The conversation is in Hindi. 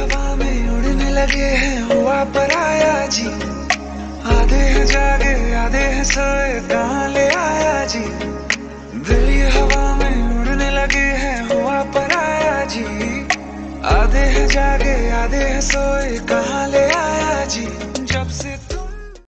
हवा में उड़ने लगे हैं, हुआ पराया जी। आधे हैं जागे आधे हैं सोए, कहाँ ले आया जी। दिल ये हवा में उड़ने लगे हैं, हुआ पराया जी। आधे हैं जागे आधे हैं सोए, कहाँ ले आया जी। जब से